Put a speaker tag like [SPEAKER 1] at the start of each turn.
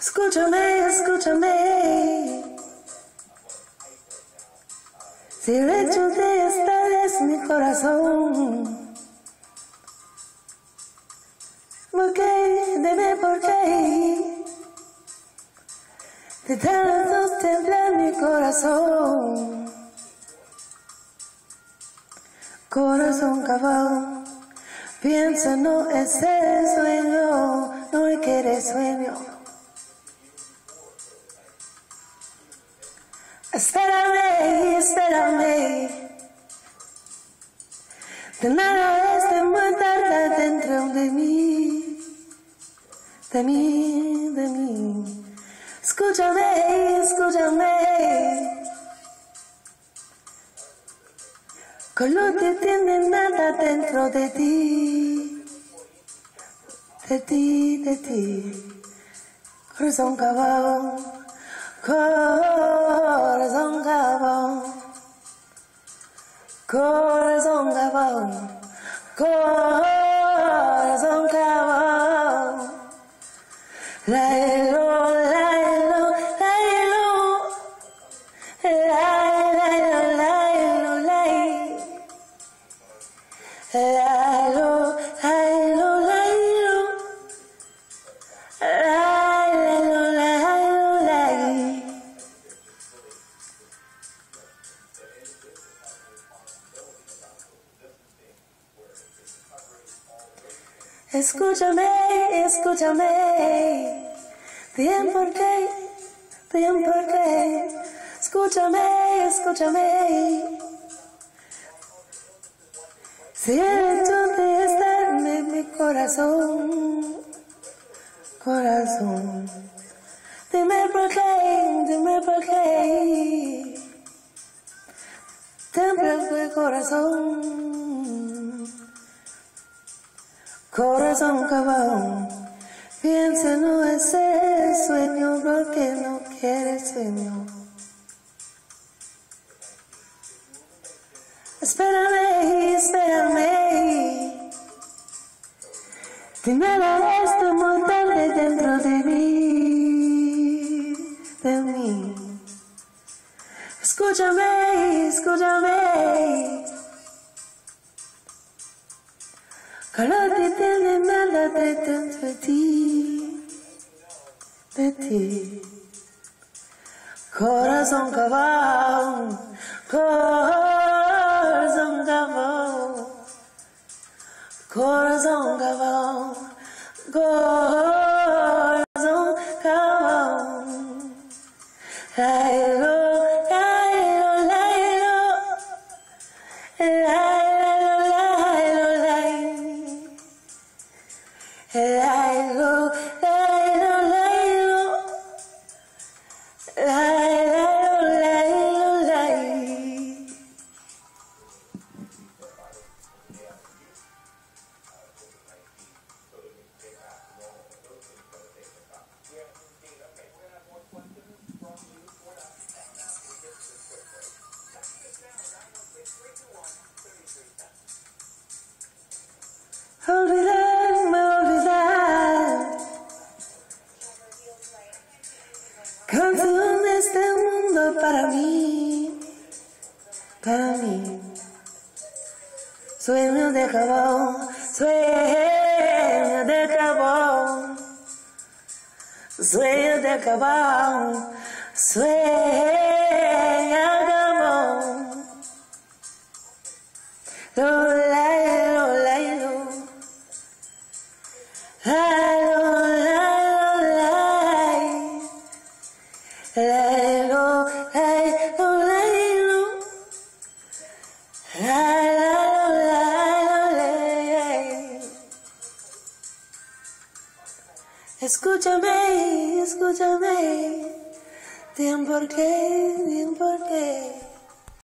[SPEAKER 1] Escúchame, escúchame. Si el hecho de estar es mi corazón, ¿por qué? Dime por qué. De tanto temblar mi corazón. Corazón cavado, piensa no es el sueño, no es que eres sueño. Espérame, espérame. De nada es de muy tarde dentro de mí, de mí, de mí. Escúchame, escúchame. Que no te tiene nada dentro de ti, de ti, de ti. Corazón cavado, corazón cavado, corazón cavado, corazón cavado. Lailo, lailo, lailo, lailo, lailo, lailo. Lailo, lailo, lailo, lailo, lailo, lailo. Escúchame, escúchame. Bien por qué, bien por qué. Escúchame, escúchame. Si el hecho de estar en mi corazón, corazón, dime por qué, dime por qué. Tembla el corazón, corazón cavado, piensa no es el sueño porque no quiere sueño. Espérame, espérame. Dime la vez de muy tarde dentro de mí, de mí. Escúchame, escúchame. Que no te tiene nada dentro de ti, de ti. Corazón cavado, corazón cavado, corazón cavado, corazón cavado. Lailo, lailo, lailo, lailo, lailo, lailo, lailo, lailo, lailo, lailo, lailo. Olvidarme, olvidar. Canción de este mundo para mí, para mí. Sueño de jabón, sueño de jabón, sueño de jabón, sueño de jabón. Lailo, lailo, lailo, lailo, lailo, lailo, lailo. Escúchame, escúchame. Bien por qué, bien por qué.